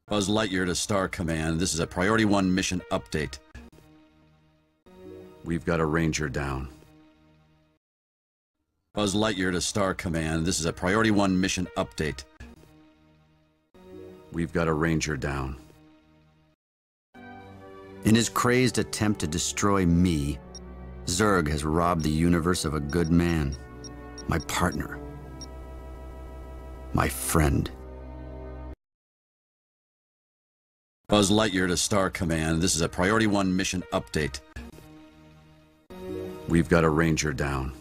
Buzz Lightyear to Star Command. This is a Priority 1 mission update. We've got a Ranger down. Buzz Lightyear to Star Command. This is a Priority 1 mission update. We've got a Ranger down. In his crazed attempt to destroy me, Zurg has robbed the universe of a good man, my partner, my friend. Buzz Lightyear to Star Command. This is a Priority 1 mission update. We've got a Ranger down.